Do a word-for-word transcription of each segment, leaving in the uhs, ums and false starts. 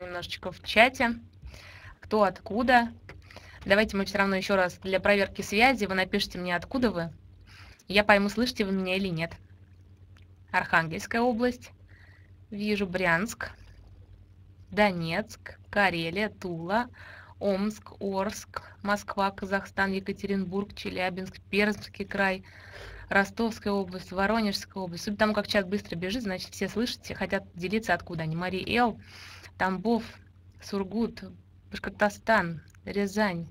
немножечко в чате, кто откуда. Давайте мы все равно еще раз для проверки связи вы напишите мне, откуда вы. Я пойму, слышите вы меня или нет. Архангельская область, вижу Брянск, Донецк, Карелия, Тула, Омск, Орск, Москва, Казахстан, Екатеринбург, Челябинск, Пермский край, Ростовская область, Воронежская область. Судя по тому, как чат быстро бежит, значит, все слышите, хотят делиться, откуда они. Мария Эл, Тамбов, Сургут, Башкортостан, Рязань.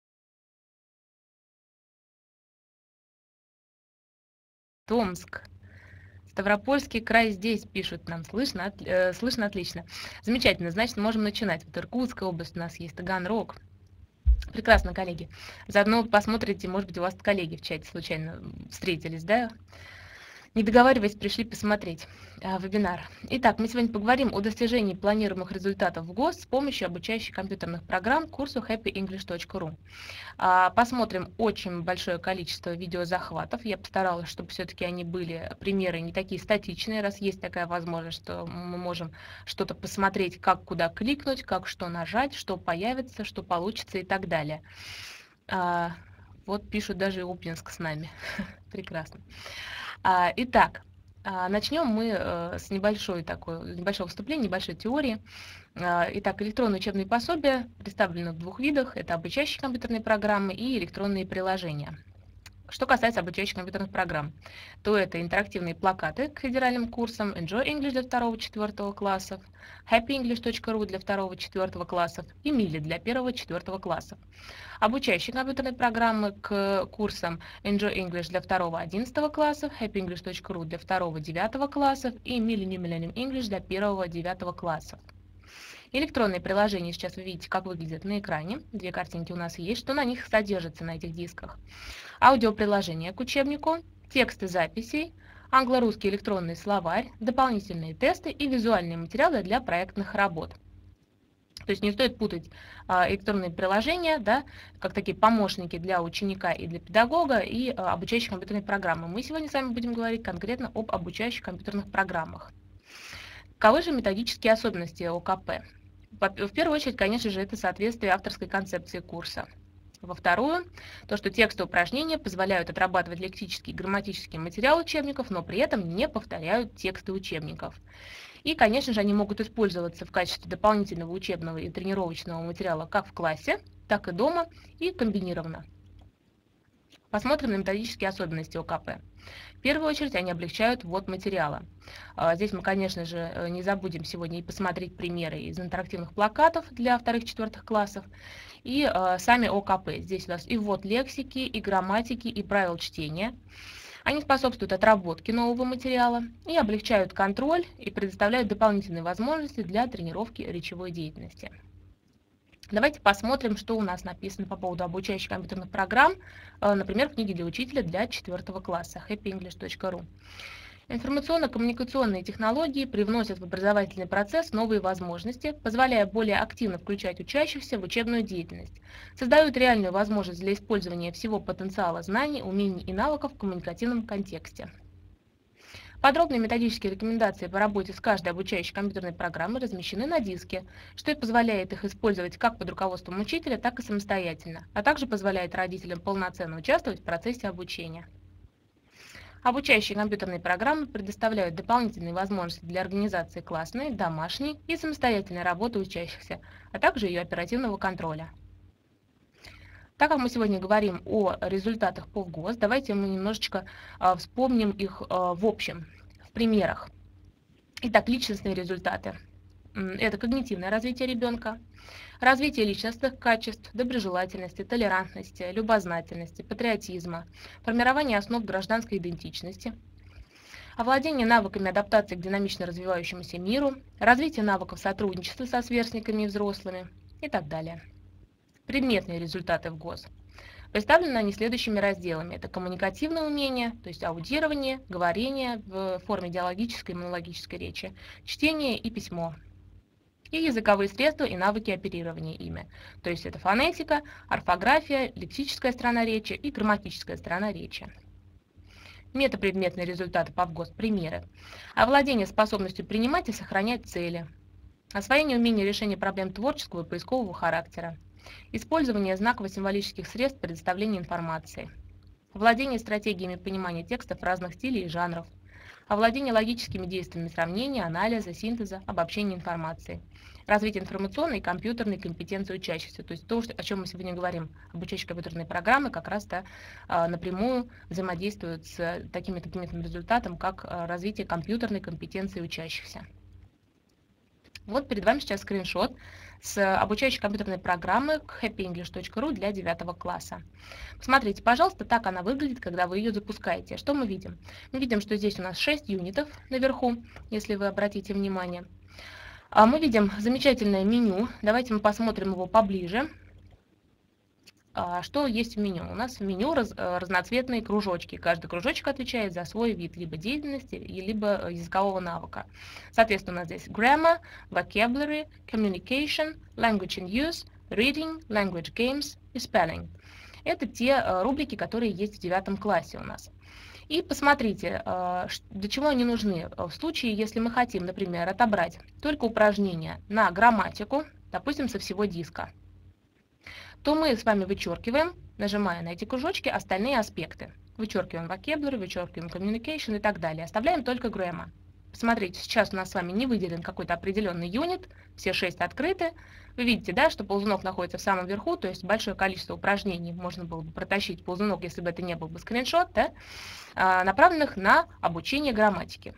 Томск. Ставропольский край здесь пишут нам. Слышно, от, э, слышно отлично. Замечательно, значит, можем начинать. Вот Иркутская область у нас есть, Таганрог. Прекрасно, коллеги. Заодно посмотрите, может быть, у вас коллеги в чате случайно встретились, да? Не договариваясь, пришли посмотреть а, вебинар. Итак, мы сегодня поговорим о достижении планируемых результатов в ГОС с помощью обучающих компьютерных программ курсу хэппи инглиш точка ру. А, посмотрим очень большое количество видеозахватов. Я постаралась, чтобы все-таки они были, примеры не такие статичные, раз есть такая возможность, что мы можем что-то посмотреть, как куда кликнуть, как что нажать, что появится, что получится и так далее. А, вот пишут даже Обнинск с нами. Прекрасно. Итак, начнем мы с небольшой такой, небольшого вступления, небольшой теории. Итак, электронные учебные пособия представлены в двух видах. Это обучающие компьютерные программы и электронные приложения. Что касается обучающих компьютерных программ, то это интерактивные плакаты к федеральным курсам, Enjoy English для второго-четвёртого классов, хэппи инглиш точка ру для второго-четвёртого классов и Мили для первого-четвёртого классов. Обучающие компьютерные программы к курсам Enjoy English для второго-одиннадцатого классов, хэппи инглиш точка ру для второго-девятого классов и Мили New Millennium English для первого-девятого классов. Электронные приложения сейчас вы видите, как выглядят на экране. Две картинки у нас есть, что на них содержится на этих дисках. Аудиоприложение к учебнику, тексты записей, англо-русский электронный словарь, дополнительные тесты и визуальные материалы для проектных работ. То есть не стоит путать а, электронные приложения, да, как такие помощники для ученика и для педагога, и а, обучающие компьютерные программы. Мы сегодня с вами будем говорить конкретно об обучающих компьютерных программах. Каковы же методические особенности о ка пэ? В первую очередь, конечно же, это соответствие авторской концепции курса. Во вторую, то, что тексты упражнения позволяют отрабатывать лексический и грамматический материал учебников, но при этом не повторяют тексты учебников. И, конечно же, они могут использоваться в качестве дополнительного учебного и тренировочного материала как в классе, так и дома, и комбинированно. Посмотрим на методические особенности о ка пэ. В первую очередь они облегчают ввод материала. Здесь мы, конечно же, не забудем сегодня и посмотреть примеры из интерактивных плакатов для вторых-четвертых классов и сами о ка пэ. Здесь у нас и ввод лексики, и грамматики, и правил чтения. Они способствуют отработке нового материала и облегчают контроль и предоставляют дополнительные возможности для тренировки речевой деятельности. Давайте посмотрим, что у нас написано по поводу обучающих компьютерных программ, например, в книге для учителя для четвёртого класса хэппи инглиш точка ру. Информационно-коммуникационные технологии привносят в образовательный процесс новые возможности, позволяя более активно включать учащихся в учебную деятельность, создают реальную возможность для использования всего потенциала знаний, умений и навыков в коммуникативном контексте. Подробные методические рекомендации по работе с каждой обучающей компьютерной программой размещены на диске, что и позволяет их использовать как под руководством учителя, так и самостоятельно, а также позволяет родителям полноценно участвовать в процессе обучения. Обучающие компьютерные программы предоставляют дополнительные возможности для организации классной, домашней и самостоятельной работы учащихся, а также ее оперативного контроля. Так как мы сегодня говорим о результатах по ГОС, давайте мы немножечко а, вспомним их а, в общем, в примерах. Итак, личностные результаты. Это когнитивное развитие ребенка, развитие личностных качеств, доброжелательности, толерантности, любознательности, патриотизма, формирование основ гражданской идентичности, овладение навыками адаптации к динамично развивающемуся миру, развитие навыков сотрудничества со сверстниками и взрослыми и так далее. Предметные результаты в ГОС. Представлены они следующими разделами. Это коммуникативное умение, то есть аудирование, говорение в форме диалогической и монологической речи, чтение и письмо. И языковые средства и навыки оперирования ими. То есть это фонетика, орфография, лексическая сторона речи и грамматическая сторона речи. Метапредметные результаты по ВГОС. Примеры. Овладение способностью принимать и сохранять цели. Освоение умения решения проблем творческого и поискового характера. Использование знаково-символических средств предоставления информации. Владение стратегиями понимания текстов разных стилей и жанров. Овладение логическими действиями сравнения, анализа, синтеза, обобщения информации. Развитие информационной и компьютерной компетенции учащихся. То есть то, о чем мы сегодня говорим. Обучающие компьютерные программы как раз-то напрямую взаимодействуют с таким таким результатом, как развитие компьютерной компетенции учащихся. Вот перед вами сейчас скриншот с обучающей компьютерной программы хэппи инглиш точка ру для девятого класса. Посмотрите, пожалуйста, так она выглядит, когда вы ее запускаете. Что мы видим? Мы видим, что здесь у нас шесть юнитов наверху, если вы обратите внимание. Мы видим замечательное меню. Давайте мы посмотрим его поближе. Что есть в меню? У нас в меню раз, разноцветные кружочки. Каждый кружочек отвечает за свой вид либо деятельности, либо языкового навыка. Соответственно, у нас здесь grammar, vocabulary, communication, language in use, reading, language games и spelling. Это те рубрики, которые есть в девятом классе у нас. И посмотрите, для чего они нужны. В случае, если мы хотим, например, отобрать только упражнения на грамматику, допустим, со всего диска, то мы с вами вычеркиваем, нажимая на эти кружочки, остальные аспекты. Вычеркиваем vocabulary, вычеркиваем communication и так далее. Оставляем только grammar. Посмотрите, сейчас у нас с вами не выделен какой-то определенный юнит, все шесть открыты. Вы видите, да, что ползунок находится в самом верху, то есть большое количество упражнений можно было бы протащить ползунок, если бы это не был бы скриншот, да, направленных на обучение грамматики.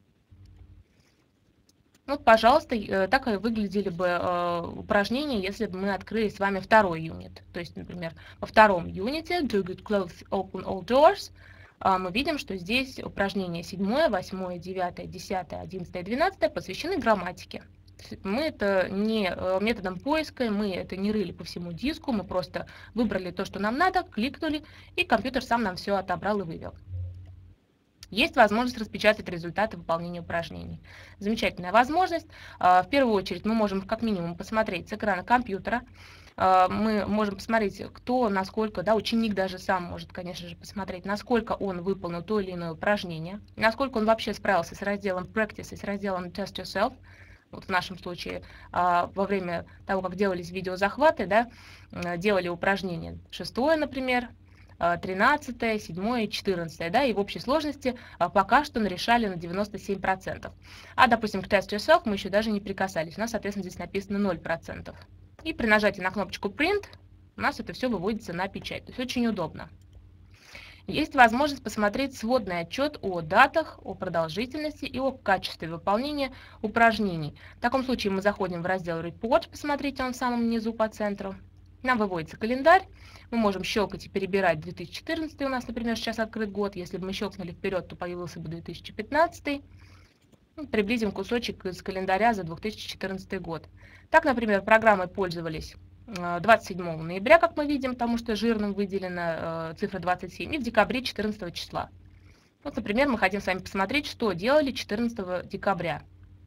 Вот, пожалуйста, так и выглядели бы э, упражнения, если бы мы открыли с вами второй юнит. То есть, например, во втором юните Do Good Clothes Open All Doors э, мы видим, что здесь упражнения седьмое, восьмое, девятое, десятое, одиннадцатое, двенадцатое посвящены грамматике. Мы это не э, методом поиска, мы это не рыли по всему диску, мы просто выбрали то, что нам надо, кликнули, и компьютер сам нам все отобрал и вывел. Есть возможность распечатать результаты выполнения упражнений. Замечательная возможность. В первую очередь мы можем как минимум посмотреть с экрана компьютера. Мы можем посмотреть, кто, насколько, да, ученик даже сам может, конечно же, посмотреть, насколько он выполнил то или иное упражнение, насколько он вообще справился с разделом Practice и с разделом Test Yourself. Вот в нашем случае во время того, как делались видеозахваты, да, делали упражнения шестое, например, тринадцатое, седьмое, четырнадцатое, да, и в общей сложности пока что решали на девяносто семь процентов. А, допустим, к Test Yourself мы еще даже не прикасались, у нас, соответственно, здесь написано ноль процентов. И при нажатии на кнопочку Print у нас это все выводится на печать, то есть очень удобно. Есть возможность посмотреть сводный отчет о датах, о продолжительности и о качестве выполнения упражнений. В таком случае мы заходим в раздел Report, посмотрите, он в самом низу по центру. Нам выводится календарь, мы можем щелкать и перебирать две тысячи четырнадцатый, у нас, например, сейчас открыт год, если бы мы щелкнули вперед, то появился бы две тысячи пятнадцатый. Приблизим кусочек из календаря за две тысячи четырнадцатый год. Так, например, программой пользовались двадцать седьмого ноября, как мы видим, потому что жирным выделена цифра двадцать семь, и в декабре четырнадцатого числа. Вот, например, мы хотим с вами посмотреть, что делали четырнадцатого декабря.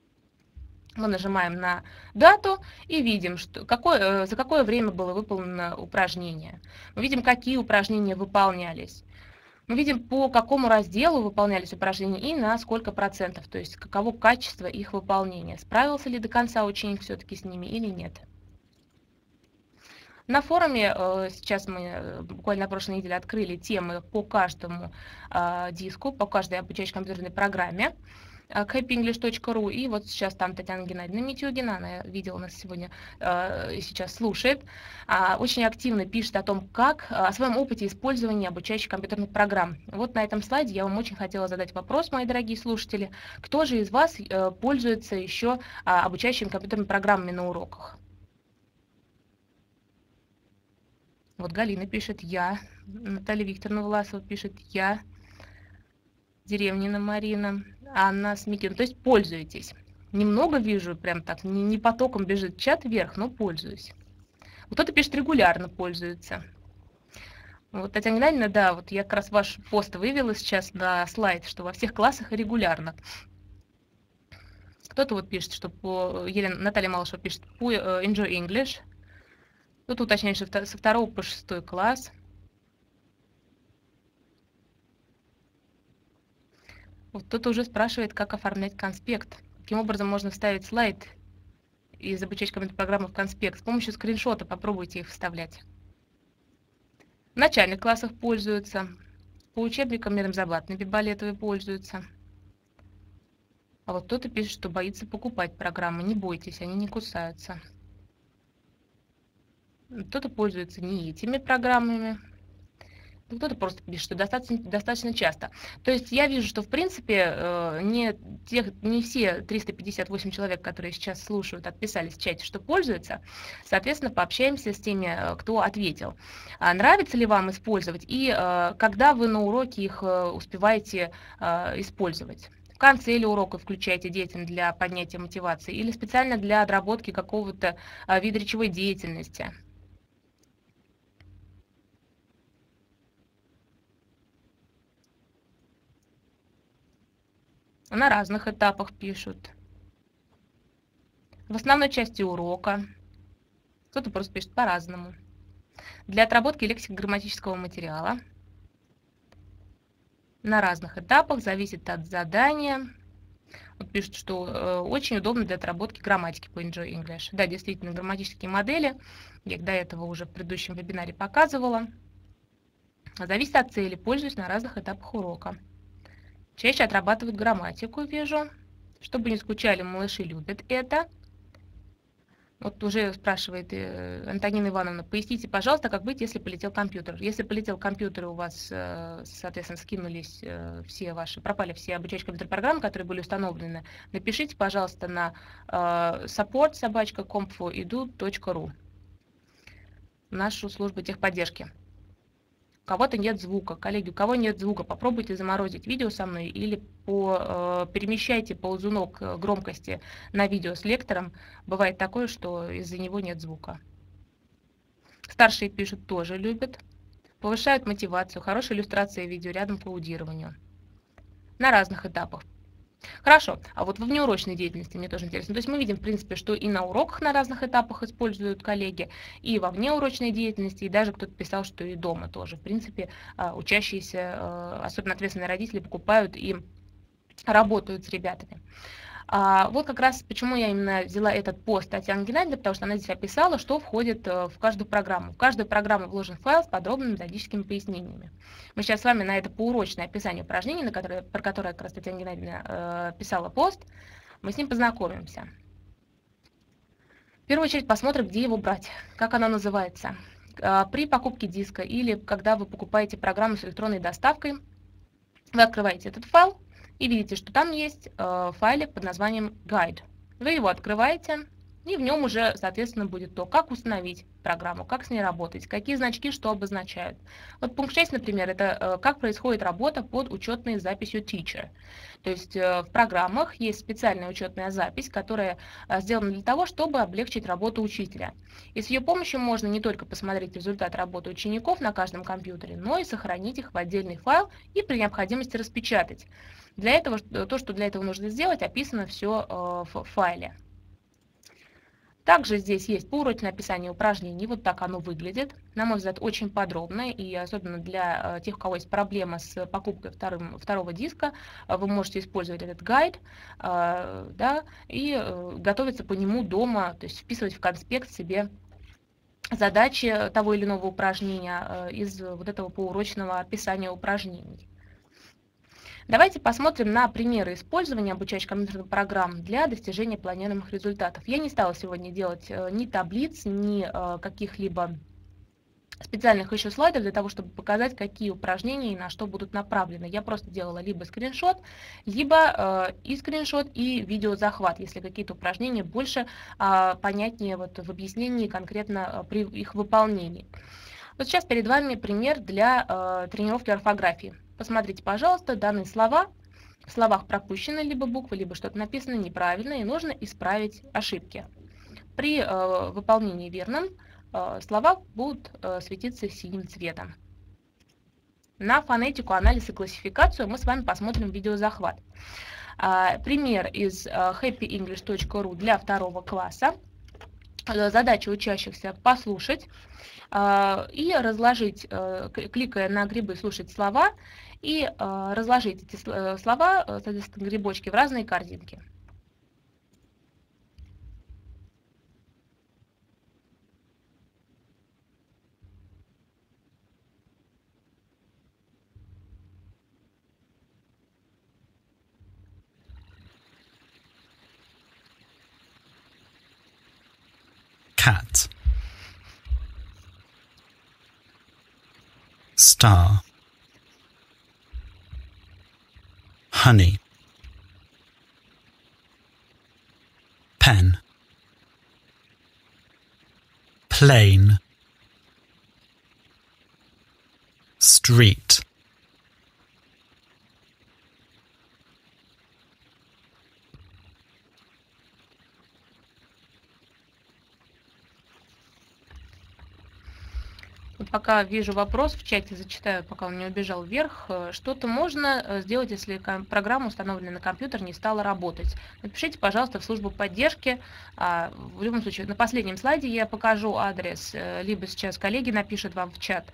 Мы нажимаем на дату и видим, что какое, за какое время было выполнено упражнение. Мы видим, какие упражнения выполнялись. Мы видим, по какому разделу выполнялись упражнения и на сколько процентов, то есть каково качество их выполнения. Справился ли до конца ученик все-таки с ними или нет. На форуме сейчас мы буквально на прошлой неделе открыли темы по каждому диску, по каждой обучающей компьютерной программе. к хэппи инглиш точка ру, и вот сейчас там Татьяна Геннадьевна Митюгина, она видела нас сегодня э, и сейчас слушает, э, очень активно пишет о том, как, о своем опыте использования обучающих компьютерных программ. Вот на этом слайде я вам очень хотела задать вопрос, мои дорогие слушатели, кто же из вас э, пользуется еще э, обучающими компьютерными программами на уроках? Вот Галина пишет «я», Наталья Викторовна Власова пишет «я», Деревнина Марина, Анна Смикина. То есть пользуетесь. Немного вижу, прям так, не, не потоком бежит чат вверх, но пользуюсь. Кто-то пишет регулярно пользуется. Вот Татьяна Геннадьевна, да, вот я как раз ваш пост вывела сейчас на слайд, что во всех классах регулярно. Кто-то вот пишет, что по... Елена, Наталья Малышева пишет по Enjoy English. Кто-то уточняет, что со второго по шестой класс. Вот кто-то уже спрашивает, как оформлять конспект. Каким образом можно вставить слайд из обучающей программы в конспект. С помощью скриншота попробуйте их вставлять. В начальных классах пользуются. По учебникам Мирзабад Набибалетовой пользуются. А вот кто-то пишет, что боится покупать программы. Не бойтесь, они не кусаются. Кто-то пользуется не этими программами. Кто-то просто пишет, что достаточно, достаточно часто. То есть я вижу, что в принципе не, тех, не все триста пятьдесят восемь человек, которые сейчас слушают, отписались в чате, что пользуются. Соответственно, пообщаемся с теми, кто ответил. А нравится ли вам использовать и когда вы на уроке их успеваете использовать? В конце или урока включаете детям для поднятия мотивации или специально для отработки какого-то вида речевой деятельности? На разных этапах пишут. В основной части урока. Кто-то просто пишет по-разному. Для отработки лексико-грамматического материала. На разных этапах, зависит от задания. Вот пишут, что э, очень удобно для отработки грамматики по Enjoy English. Да, действительно, грамматические модели. Я их до этого уже в предыдущем вебинаре показывала. Зависит от цели, пользуюсь на разных этапах урока. Чаще отрабатывают грамматику, вижу. Чтобы не скучали, малыши любят это. Вот уже спрашивает Антонина Ивановна, поясните, пожалуйста, как быть, если полетел компьютер. Если полетел компьютер, у вас, соответственно, скинулись все ваши, пропали все обучающие компьютерные программы, которые были установлены, напишите, пожалуйста, на support собачка компфоэду точка ру, нашу службу техподдержки. У кого-то нет звука. Коллеги, у кого нет звука, попробуйте заморозить видео со мной или по, э, перемещайте ползунок громкости на видео с лектором. Бывает такое, что из-за него нет звука. Старшие пишут, тоже любят. Повышают мотивацию, хорошая иллюстрация видео рядом к аудированию. На разных этапах. Хорошо, а вот во внеурочной деятельности мне тоже интересно. То есть мы видим, в принципе, что и на уроках на разных этапах используют коллеги, и во внеурочной деятельности, и даже кто-то писал, что и дома тоже. В принципе, учащиеся, особенно ответственные родители, покупают и работают с ребятами. А вот как раз почему я именно взяла этот пост Татьяны Геннадьевны, потому что она здесь описала, что входит в каждую программу. В каждую программу вложен файл с подробными методическими пояснениями. Мы сейчас с вами на это поурочное описание упражнений, на которое, про которое как раз Татьяна Геннадьевна э, писала пост, мы с ним познакомимся. В первую очередь посмотрим, где его брать, как оно называется. При покупке диска или когда вы покупаете программу с электронной доставкой, вы открываете этот файл, и видите, что там есть э, файлик под названием Guide. Вы его открываете, и в нем уже, соответственно, будет то, как установить программу, как с ней работать, какие значки что обозначают. Вот пункт шесть, например, это э, как происходит работа под учетной записью Teacher. То есть э, в программах есть специальная учетная запись, которая э, сделана для того, чтобы облегчить работу учителя. И с ее помощью можно не только посмотреть результат работы учеников на каждом компьютере, но и сохранить их в отдельный файл и при необходимости распечатать. Для этого, то, что для этого нужно сделать, описано все в файле. Также здесь есть поурочное описание упражнений. Вот так оно выглядит. На мой взгляд, очень подробно. И особенно для тех, у кого есть проблема с покупкой вторым, второго диска, вы можете использовать этот гайд, да, и готовиться по нему дома, то есть вписывать в конспект себе задачи того или иного упражнения из вот этого поурочного описания упражнений. Давайте посмотрим на примеры использования обучающих компьютерных программ для достижения планируемых результатов. Я не стала сегодня делать ни таблиц, ни каких-либо специальных еще слайдов для того, чтобы показать, какие упражнения и на что будут направлены. Я просто делала либо скриншот, либо и скриншот, и видеозахват, если какие-то упражнения больше понятнее вот в объяснении конкретно при их выполнении. Вот сейчас перед вами пример для тренировки орфографии. Посмотрите, пожалуйста, данные слова. В словах пропущены либо буквы, либо что-то написано неправильно, и нужно исправить ошибки. При э, выполнении верном э, слова будут э, светиться синим цветом. На фонетику, анализ и классификацию мы с вами посмотрим видеозахват. Э, пример из э, хэппи инглиш точка ру для второго класса. Задача учащихся послушать э, и разложить, э, кликая на грибы «Слушать слова», и э, разложить эти слова, соответственно, грибочки в разные корзинки. cat, star, honey, pen, plane, street, Вот пока вижу вопрос в чате, зачитаю, пока он не убежал вверх. Э, Что-то можно э, сделать, если ком- программа, установленная на компьютер, не стала работать. Напишите, пожалуйста, в службу поддержки. А, В любом случае, на последнем слайде я покажу адрес, э, либо сейчас коллеги напишут вам в чат.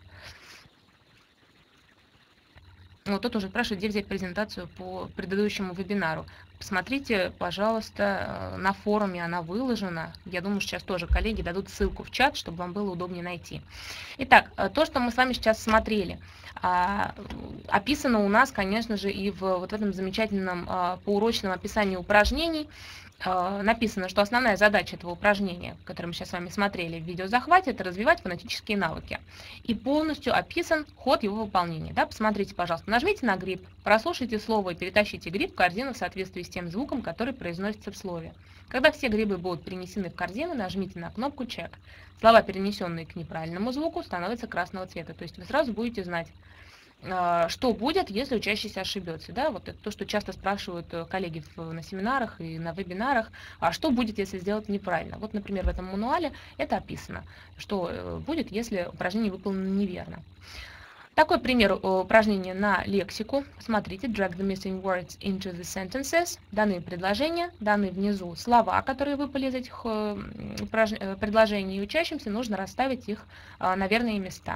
Вот тут уже спрашивает, где взять презентацию по предыдущему вебинару. Посмотрите, пожалуйста, э, на форуме она выложена. Я думаю, сейчас тоже коллеги дадут ссылку в чат, чтобы вам было удобнее найти. Итак, э, то, что мы с вами сейчас смотрели, а, описано у нас, конечно же, и в вот этом замечательном а, поурочном описании упражнений. А, Написано, что основная задача этого упражнения, которое мы сейчас с вами смотрели в видеозахвате, это развивать фонетические навыки. И полностью описан ход его выполнения. Да? Посмотрите, пожалуйста, нажмите на гриб, прослушайте слово и перетащите гриб в корзину в соответствии с тем звуком, который произносится в слове. Когда все грибы будут перенесены в корзину, нажмите на кнопку «Чек». Слова, перенесенные к неправильному звуку, становятся красного цвета. То есть вы сразу будете знать, а, что будет, если учащийся ошибется. Да? Вот это то, что часто спрашивают э, коллеги в- на семинарах и на вебинарах, а что будет, если сделать неправильно. Вот, например, в этом мануале это описано, что э, будет, если упражнение выполнено неверно. Такой пример э, упражнения на лексику. Смотрите, drag the missing words into the sentences. Даны предложения, даны внизу слова, которые выпали из этих э, упраж- э, предложений, и учащимся нужно расставить их э, на верные места.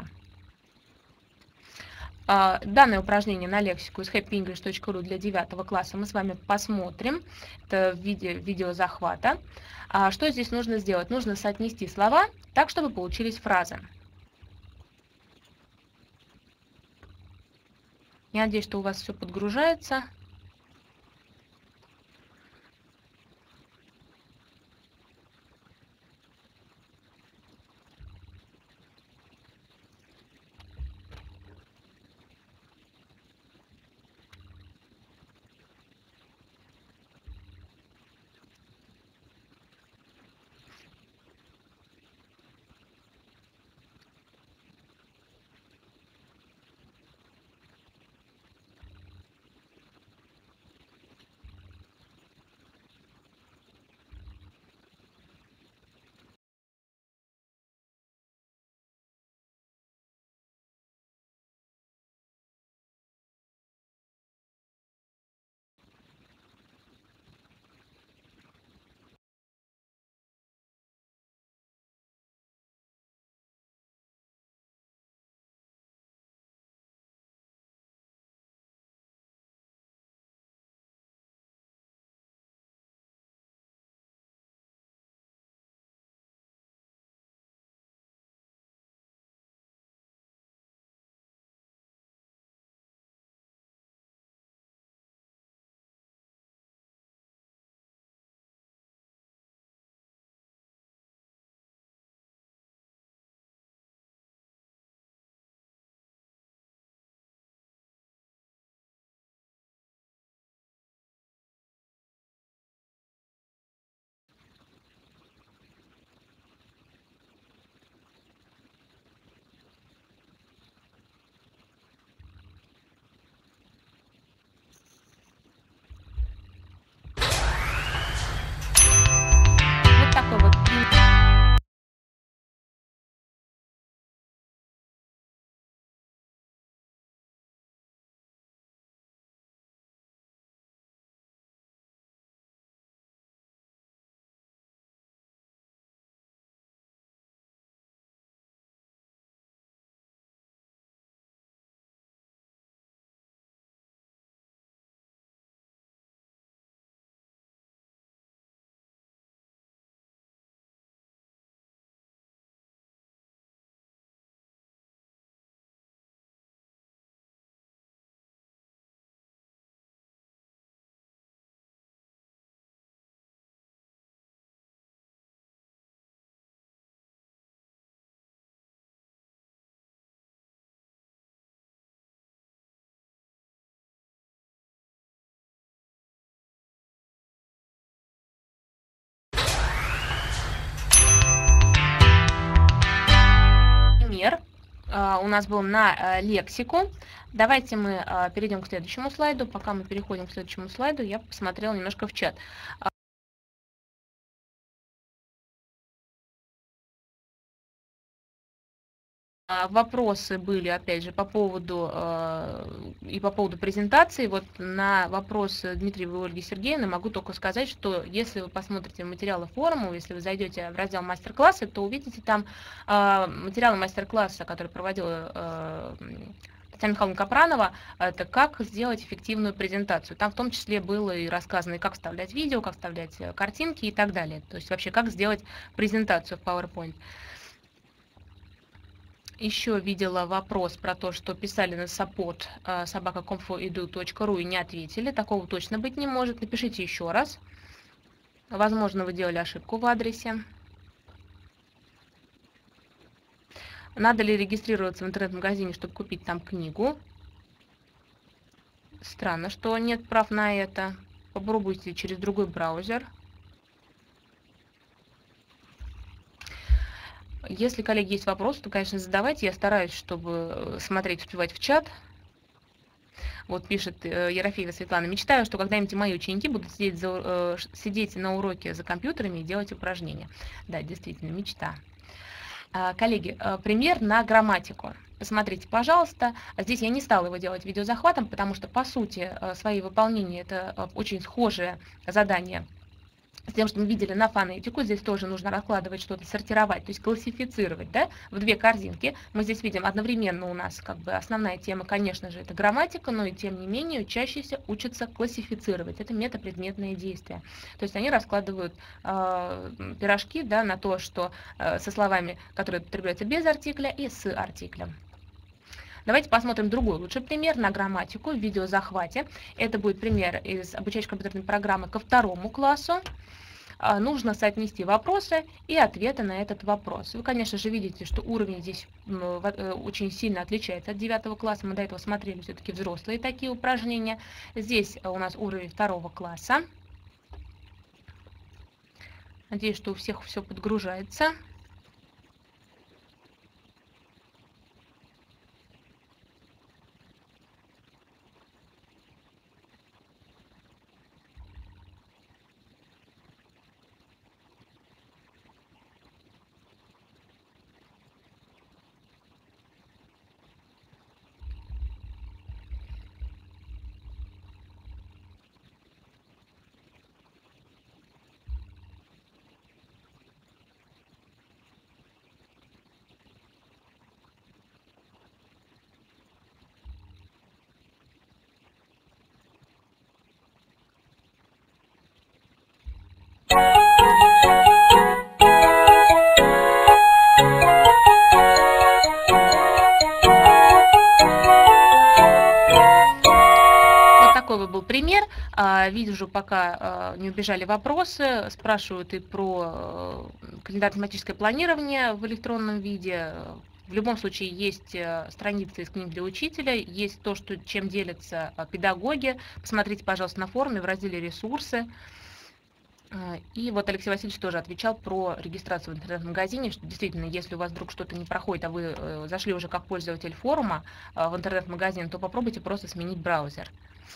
А, Данное упражнение на лексику из happy english точка ru для девятого класса мы с вами посмотрим. Это в виде видеозахвата. А Что здесь нужно сделать? Нужно соотнести слова так, чтобы получились фразы. Я надеюсь, что у вас все подгружается. а, у нас был на а, лексику. Давайте мы а, перейдем к следующему слайду. Пока мы переходим к следующему слайду, я посмотрела немножко в чат. А, Вопросы были, опять же, по поводу э, и по поводу презентации. Вот на вопрос Дмитриевой Ольги Сергеевны могу только сказать, что если вы посмотрите материалы форума, если вы зайдете в раздел мастер-классы, то увидите там э, материалы мастер-класса, который проводила э, Татьяна Михайловна Капранова, это как сделать эффективную презентацию. Там в том числе было и рассказано, и как вставлять видео, как вставлять картинки и так далее. То есть вообще как сделать презентацию в PowerPoint. Еще видела вопрос про то, что писали на support собака комфоэду точка ру и не ответили. Такого точно быть не может. Напишите еще раз. Возможно, вы делали ошибку в адресе. Надо ли регистрироваться в интернет-магазине, чтобы купить там книгу? Странно, что нет прав на это. Попробуйте через другой браузер. Если, коллеги, есть вопросы, то, конечно, задавайте. Я стараюсь, чтобы смотреть, успевать в чат. Вот пишет Ерофеева Светлана. Мечтаю, что когда-нибудь мои ученики будут сидеть, за, э, сидеть на уроке за компьютерами и делать упражнения. Да, действительно, мечта. А, коллеги, пример на грамматику. Посмотрите, пожалуйста. Здесь я не стала его делать видеозахватом, потому что, по сути, своей выполнения это очень схожее задание с тем, что мы видели на фонетику. Здесь тоже нужно раскладывать что-то, сортировать, то есть классифицировать, да, в две корзинки. Мы здесь видим одновременно у нас как бы основная тема, конечно же, это грамматика, но и тем не менее учащиеся учатся классифицировать. Это метапредметные действия. То есть они раскладывают э, пирожки, да, на то, что э, со словами, которые употребляются без артикля и с артиклем. Давайте посмотрим другой лучший пример на грамматику в видеозахвате. Это будет пример из обучающей компьютерной программы ко второму классу. Нужно соотнести вопросы и ответы на этот вопрос. Вы, конечно же, видите, что уровень здесь очень сильно отличается от девятого класса. Мы до этого смотрели все-таки взрослые такие упражнения. Здесь у нас уровень второго класса. Надеюсь, что у всех все подгружается. Был пример. Вижу, пока не убежали вопросы, спрашивают и про календарно-тематическое планирование в электронном виде. В любом случае есть страницы из книг для учителя, есть то, что, чем делятся педагоги. Посмотрите, пожалуйста, на форуме в разделе «Ресурсы». И вот Алексей Васильевич тоже отвечал про регистрацию в интернет-магазине, что действительно, если у вас вдруг что-то не проходит, а вы зашли уже как пользователь форума в интернет-магазин, то попробуйте просто сменить браузер.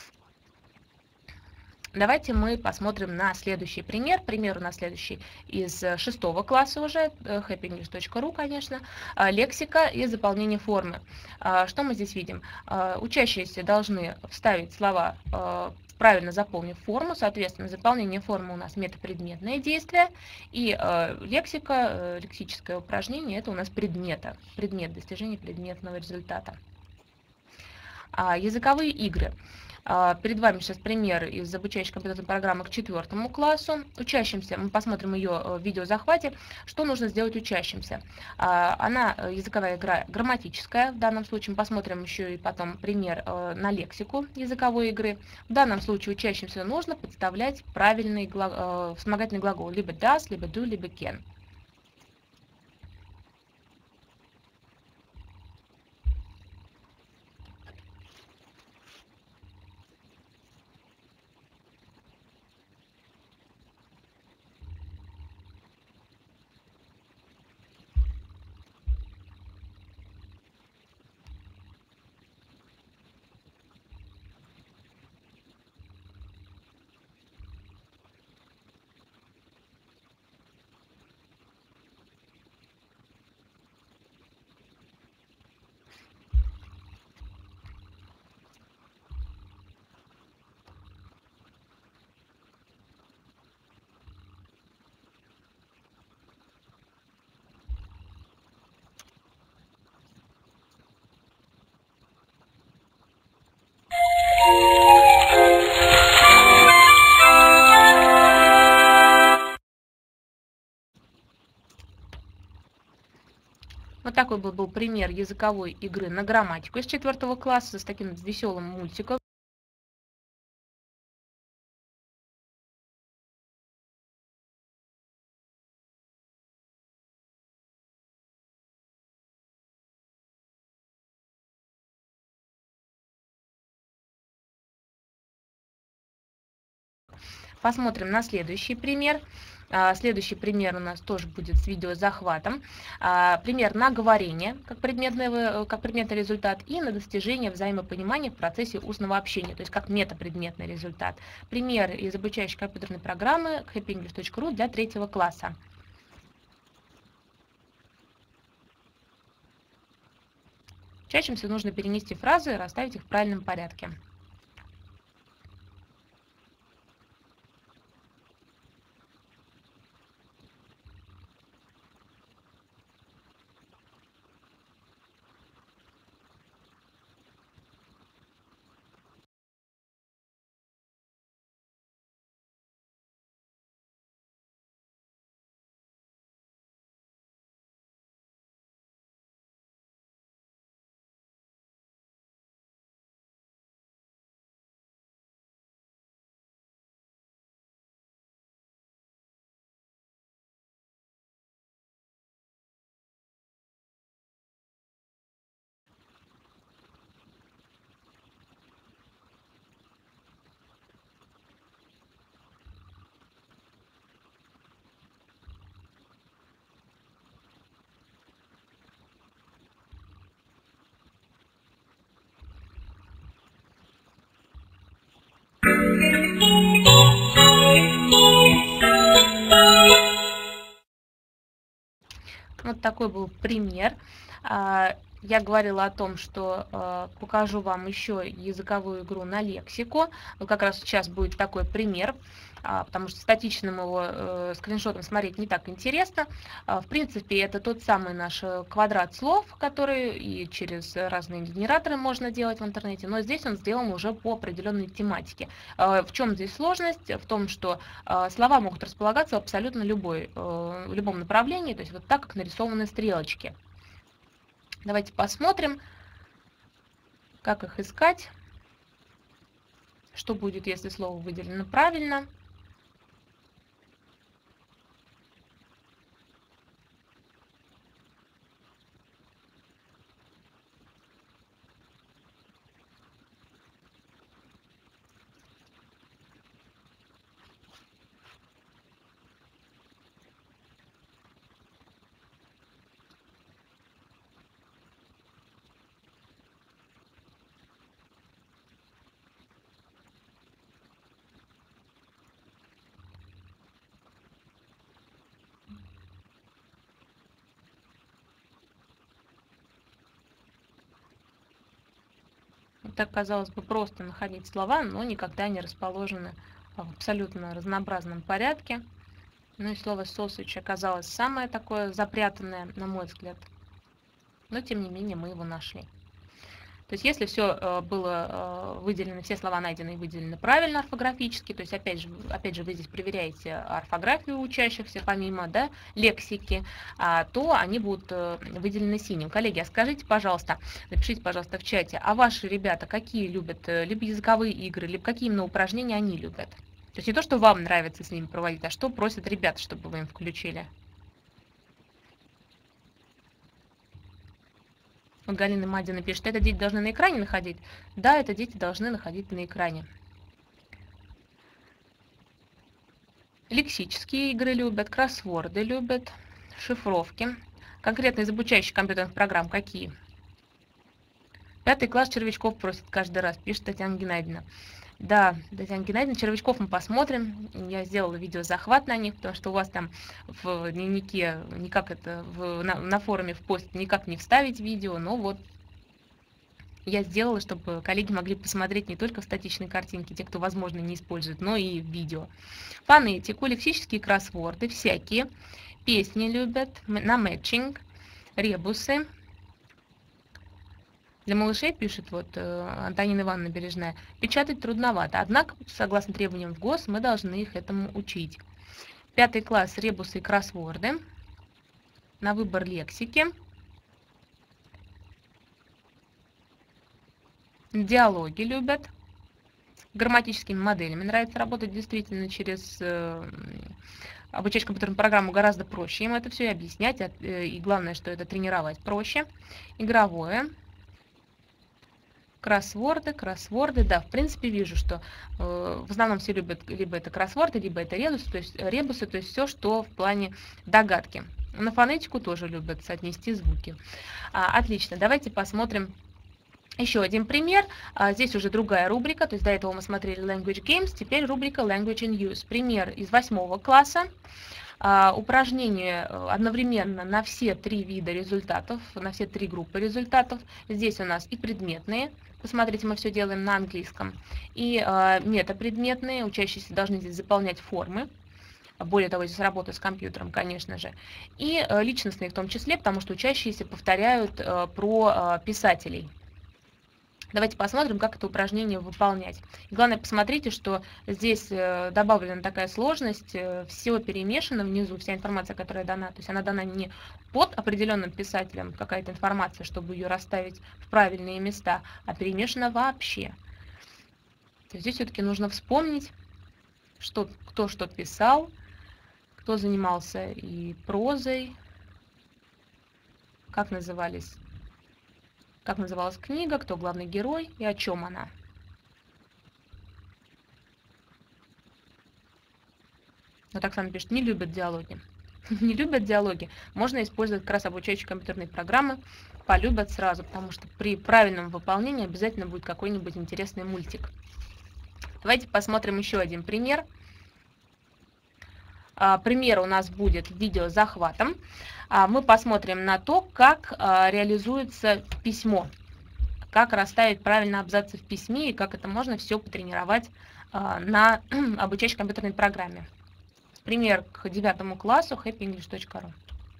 Давайте мы посмотрим на следующий пример. Пример у нас следующий из шестого класса уже, хэппи инглиш точка ру, конечно, лексика и заполнение формы. Что мы здесь видим? Учащиеся должны вставить слова, правильно заполнив форму, соответственно, заполнение формы у нас метапредметное действие, и лексика, лексическое упражнение, это у нас предмета, предмет достижения предметного результата. Языковые игры. Перед вами сейчас пример из обучающей компьютерной программы к четвертому классу. Учащимся, мы посмотрим ее в видеозахвате, что нужно сделать учащимся. Она, языковая игра, грамматическая, в данном случае мы посмотрим еще и потом пример на лексику языковой игры. В данном случае учащимся нужно подставлять правильный глагол, вспомогательный глагол, либо does, либо do, либо can. Вот такой был, был пример языковой игры на грамматику из четвертого класса с таким веселым мультиком. Посмотрим на следующий пример. А, Следующий пример у нас тоже будет с видеозахватом. А, Пример на говорение как предметный, э, как предметный результат и на достижение взаимопонимания в процессе устного общения, то есть как метапредметный результат. Пример из обучающей компьютерной программы хэппи инглиш точка ру для третьего класса. Чаще всего нужно перенести фразы и расставить их в правильном порядке. Вот такой был пример. А, Я говорила о том, что э, покажу вам еще языковую игру на лексику. Вот как раз сейчас будет такой пример, а, потому что статичным его э, скриншотом смотреть не так интересно. А, в принципе, это тот самый наш квадрат слов, который и через разные генераторы можно делать в интернете, но здесь он сделан уже по определенной тематике. А, в чем здесь сложность? В том, что а, слова могут располагаться в абсолютно любой, э, в любом направлении, то есть вот так, как нарисованы стрелочки. Давайте посмотрим, как их искать, что будет, если слово выделено правильно. Так, казалось бы, просто находить слова, но никогда не расположены в абсолютно разнообразном порядке. Ну и слово sausage оказалось самое такое запрятанное, на мой взгляд. Но, тем не менее, мы его нашли. То есть, если все было выделено, все слова найдены и выделены правильно орфографически, то есть, опять же, опять же вы здесь проверяете орфографию учащихся, помимо, да, лексики, то они будут выделены синим. Коллеги, а скажите, пожалуйста, напишите, пожалуйста, в чате, а ваши ребята какие любят, либо языковые игры, либо какие именно упражнения они любят? То есть, не то, что вам нравится с ними проводить, а что просят ребята, чтобы вы им включили? Вот Галина Мадина пишет, это дети должны на экране находить? Да, это дети должны находить на экране. Лексические игры любят, кроссворды любят, шифровки. Конкретно из обучающих компьютерных программ какие? Пятый класс червячков просит каждый раз, пишет Татьяна Геннадьевна. Да, Татьяна Геннадьевна, червячков мы посмотрим. Я сделала видеозахват на них, потому что у вас там в дневнике никак это, в, на, на форуме в пост никак не вставить видео, но вот я сделала, чтобы коллеги могли посмотреть не только в статичной картинке, те, кто, возможно, не использует, но и в видео. Фонетику, лексические кроссворды, всякие. Песни любят, на мэтчинг, ребусы. Для малышей, пишет вот Антонина Ивановна Бережная, печатать трудновато, однако, согласно требованиям в ГОС, мы должны их этому учить. Пятый класс, ребусы и кроссворды. На выбор лексики. Диалоги любят. Грамматическими моделями нравится работать действительно через э, обучать компьютерную программу гораздо проще им это все и объяснять, а, э, и главное, что это тренировать проще. Игровое. Кроссворды, кроссворды, да, в принципе вижу, что э, в основном все любят либо это кроссворды, либо это ребусы, то есть ребусы, то есть все, что в плане догадки. На фонетику тоже любят соотнести звуки. А, отлично, давайте посмотрим еще один пример. А, здесь уже другая рубрика, то есть до этого мы смотрели Language Games, теперь рубрика Language in Use. Пример из восьмого класса. А, упражнение одновременно на все три вида результатов, на все три группы результатов. Здесь у нас и предметные, посмотрите, мы все делаем на английском, и а, метапредметные, учащиеся должны здесь заполнять формы. Более того, здесь работа с компьютером, конечно же. И а, личностные в том числе, потому что учащиеся повторяют а, про а, писателей. Давайте посмотрим, как это упражнение выполнять. И главное, посмотрите, что здесь добавлена такая сложность, все перемешано внизу, вся информация, которая дана. То есть она дана не под определенным писателем, какая-то информация, чтобы ее расставить в правильные места, а перемешана вообще. То есть здесь все-таки нужно вспомнить, что, кто что писал, кто занимался и прозой, как назывались Как называлась книга, кто главный герой и о чем она. Вот Оксана пишет, не любят диалоги. Не любят диалоги. Можно использовать как раз обучающие компьютерные программы. Полюбят сразу, потому что при правильном выполнении обязательно будет какой-нибудь интересный мультик. Давайте посмотрим еще один пример. Пример у нас будет видео с захватом. Мы посмотрим на то, как реализуется письмо, как расставить правильно абзацы в письме и как это можно все потренировать на обучающей компьютерной программе. Пример к девятому классу хэппи инглиш точка ру.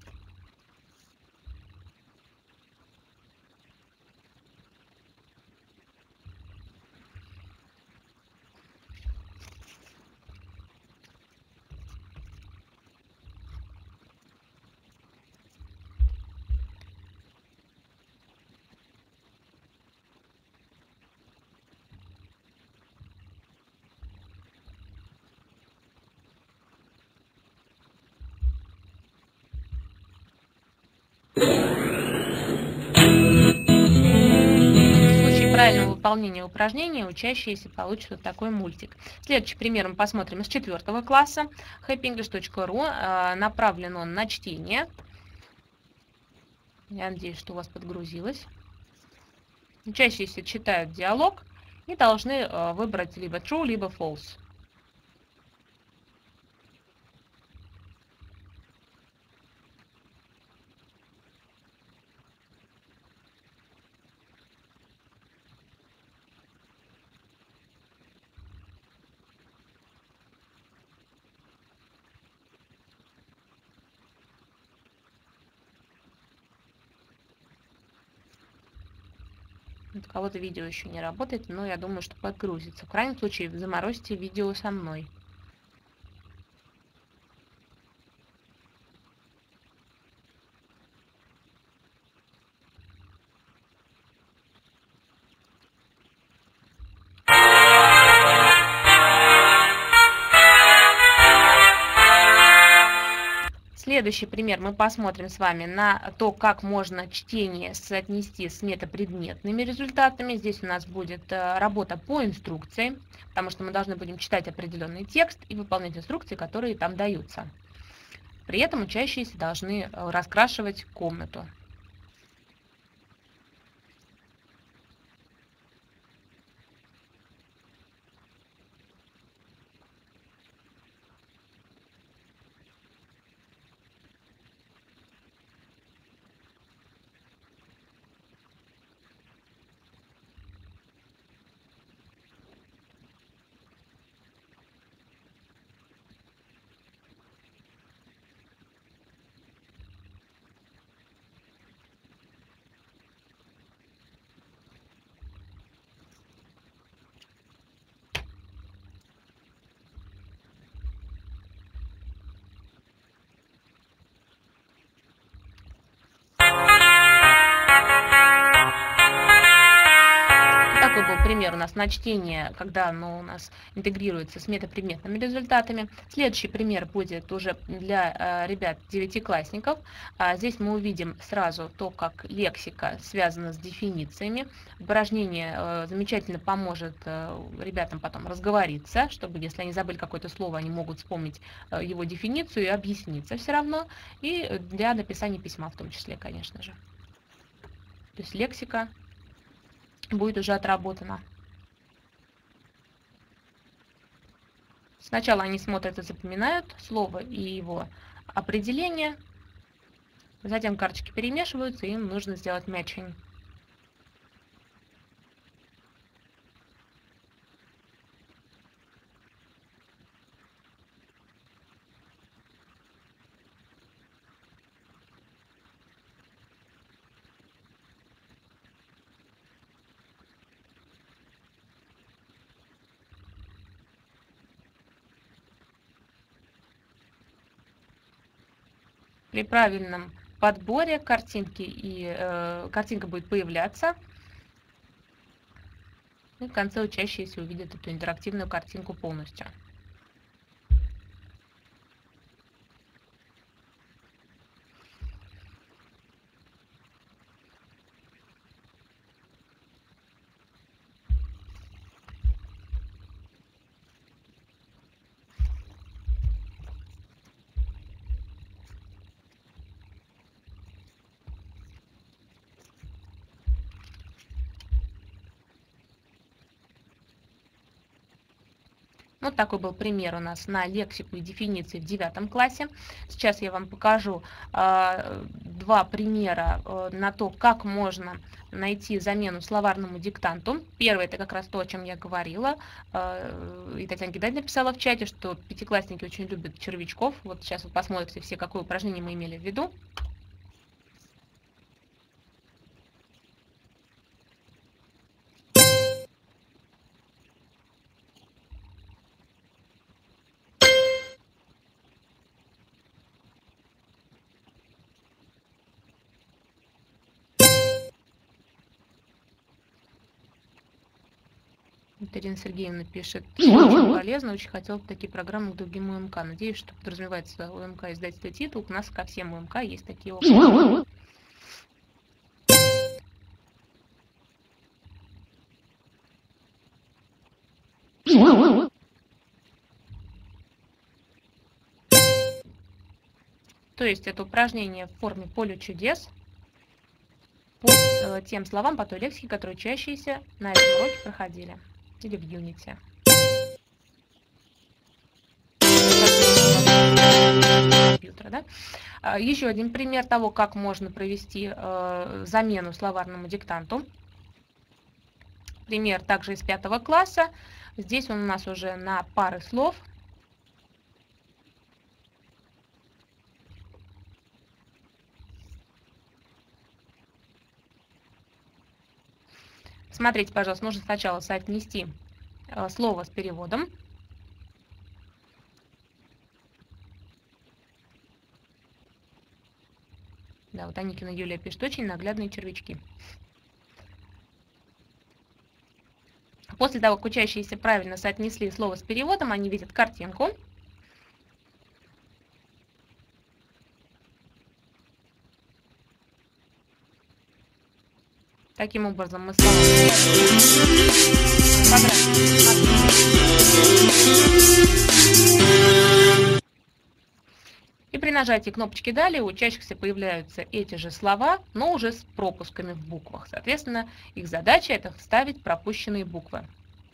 Правильного выполнения упражнения учащиеся получат вот такой мультик. Следующий пример мы посмотрим из четвертого класса. хэппи инглиш точка ру. Направлен он на чтение. Я надеюсь, что у вас подгрузилось. Учащиеся читают диалог и должны выбрать либо true, либо false. У кого-то видео еще не работает, но я думаю, что подгрузится. В крайнем случае, заморозьте видео со мной. Следующий пример мы посмотрим с вами на то, как можно чтение соотнести с метапредметными результатами. Здесь у нас будет работа по инструкции, потому что мы должны будем читать определенный текст и выполнять инструкции, которые там даются. При этом учащиеся должны раскрашивать комнату. пример у нас на чтение, когда оно у нас интегрируется с метапредметными результатами. Следующий пример будет уже для ребят девятиклассников. Здесь мы увидим сразу то, как лексика связана с дефинициями. Упражнение замечательно поможет ребятам потом разговориться, чтобы, если они забыли какое-то слово, они могут вспомнить его дефиницию и объясниться все равно. И для написания письма в том числе, конечно же. То есть лексика будет уже отработана. Сначала они смотрят и запоминают слово и его определение. Затем карточки перемешиваются, и им нужно сделать matching. При правильном подборе картинки и э, картинка будет появляться. И в конце учащиеся увидят эту интерактивную картинку полностью. Вот такой был пример у нас на лексику и дефиниции в девятом классе. Сейчас я вам покажу э, два примера э, на то, как можно найти замену словарному диктанту. Первый — это как раз то, о чем я говорила. Э, и Татьяна Геннадьевна написала в чате, что пятиклассники очень любят червячков. Вот сейчас вы посмотрите все, какое упражнение мы имели в виду. Ирина Сергеевна пишет, что очень полезно, очень хотел бы такие программы к другим УМК. Надеюсь, что подразумевается УМК издательство «Титул». У нас ко всем УМК есть такие опции. То есть это упражнение в форме поле чудес по э, тем словам, по той лексике, которые учащиеся на этом уроке проходили. Или в Unity. Компьютера, да? Еще один пример того, как можно провести э, замену словарному диктанту. Пример также из пятого класса. Здесь он у нас уже на пары слов. Смотрите, пожалуйста, нужно сначала соотнести э, слово с переводом. Да, вот Аникина Юлия пишет, очень наглядные червячки. После того, как учащиеся правильно соотнесли слово с переводом, они видят картинку. Таким образом мы слова и при нажатии кнопочки «Далее» у учащихся появляются эти же слова, но уже с пропусками в буквах. Соответственно, их задача — это вставить пропущенные буквы.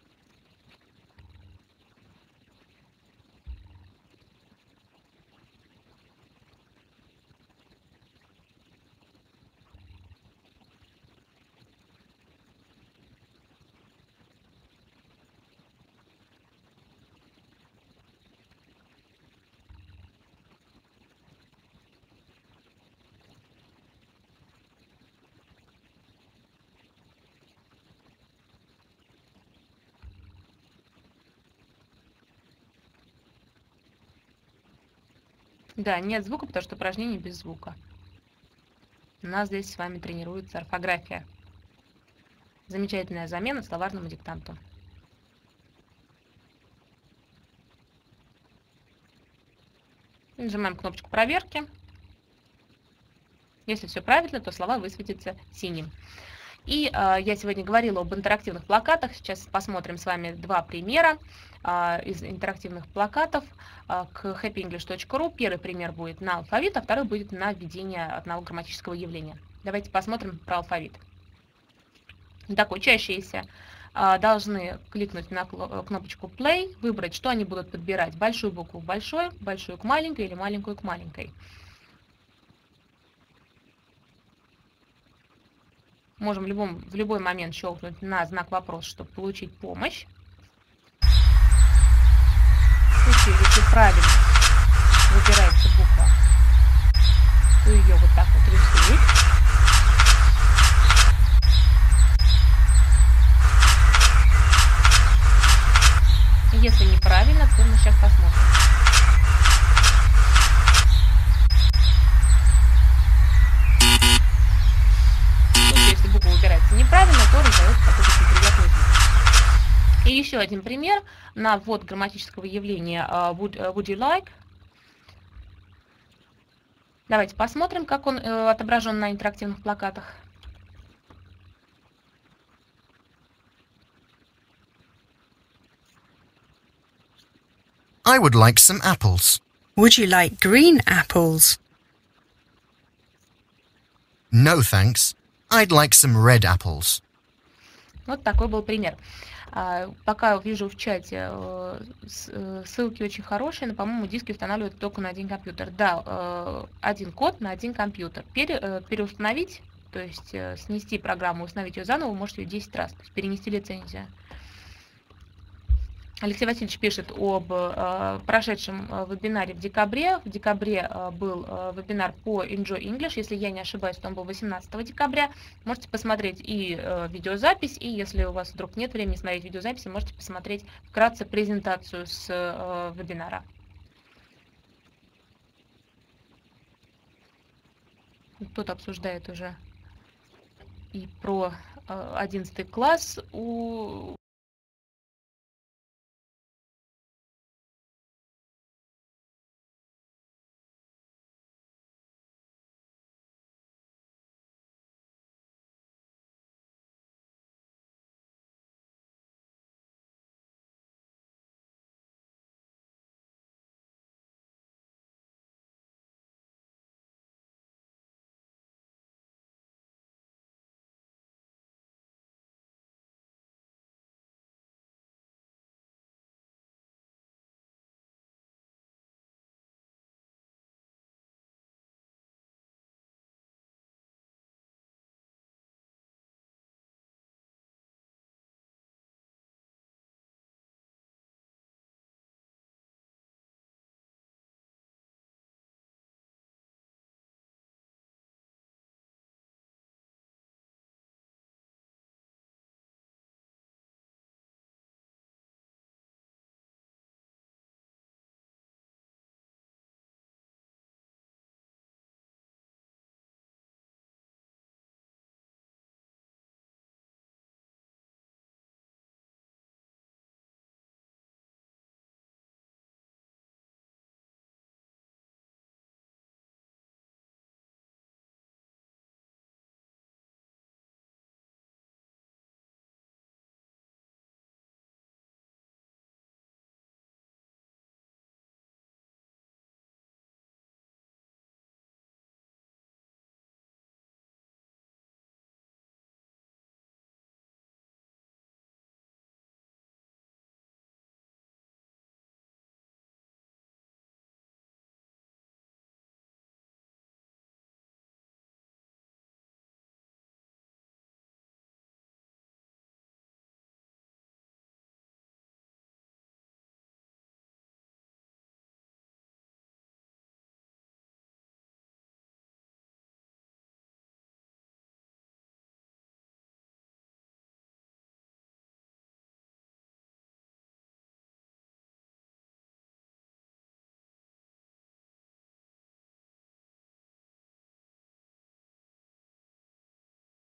Да, нет звука, потому что упражнение без звука. У нас здесь с вами тренируется орфография. Замечательная замена словарному диктанту. Нажимаем кнопочку проверки. Если все правильно, то слова высветятся синим. И э, я сегодня говорила об интерактивных плакатах. Сейчас посмотрим с вами два примера э, из интерактивных плакатов э, к хэппи инглиш точка ру. Первый пример будет на алфавит, а второй будет на введение одного грамматического явления. Давайте посмотрим про алфавит. Так, учащиеся э, должны кликнуть на кнопочку play, выбрать, что они будут подбирать. Большую букву к большой, большую к маленькой или маленькую к маленькой. Можем в, любом, в любой момент щелкнуть на знак вопрос, чтобы получить помощь. В случае, если правильно выбирается буква, то ее вот так вот рисуют. Если неправильно, то мы сейчас посмотрим. Если буква выбирается неправильно, то раздается такой неприятный звук. И еще один пример на ввод грамматического явления uh, would, uh, would you like. Давайте посмотрим, как он uh, отображен на интерактивных плакатах. I would like some apples. Would you like green apples? No, thanks. I'd like some red apples. Вот такой был пример. Пока вижу в чате, ссылки очень хорошие, но, по-моему, диски устанавливают только на один компьютер. Да, один код на один компьютер. Пере, переустановить, то есть снести программу, установить ее заново, вы можете ее десять раз, то есть перенести лицензию. Алексей Васильевич пишет об э, прошедшем э, вебинаре в декабре. В декабре э, был э, вебинар по Enjoy English. Если я не ошибаюсь, то он был восемнадцатого декабря. Можете посмотреть и э, видеозапись, и если у вас вдруг нет времени смотреть видеозаписи, можете посмотреть вкратце презентацию с э, вебинара. Тут обсуждает уже и про э, одиннадцатый класс. У